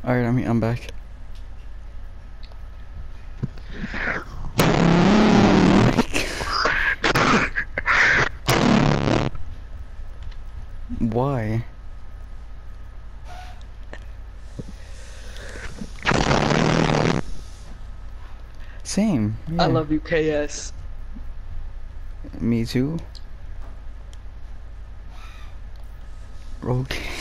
Alright, I'm back. Why? Same. I Yeah. love you, KS. Me too. Okay.